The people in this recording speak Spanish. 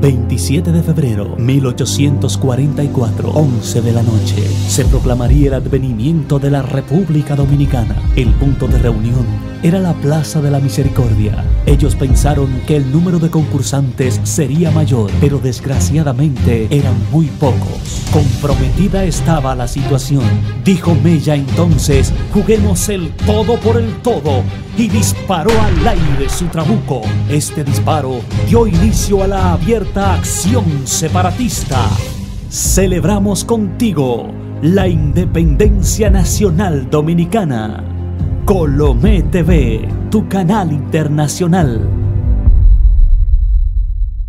27 de febrero 1844, 11 de la noche, se proclamaría el advenimiento de la República Dominicana. El punto de reunión era la Plaza de la Misericordia. Ellos pensaron que el número de concursantes sería mayor, pero desgraciadamente eran muy pocos. Comprometida estaba la situación. Dijo Mella entonces: juguemos el todo por el todo, y disparó al aire su trabuco. Este disparo dio inicio a la abierta acción separatista. Celebramos contigo la independencia nacional dominicana. Colomé TV, tu canal internacional.